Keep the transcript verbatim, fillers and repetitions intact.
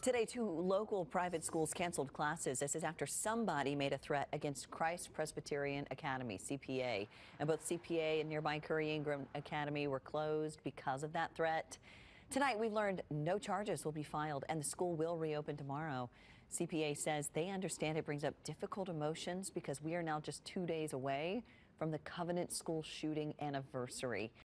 Today, two local private schools canceled classes. This is after somebody made a threat against Christ Presbyterian Academy, C P A. And both C P A and nearby Currey Ingram Academy were closed because of that threat. Tonight, we've learned no charges will be filed and the school will reopen tomorrow. C P A says they understand it brings up difficult emotions because we are now just two days away from the Covenant School shooting anniversary.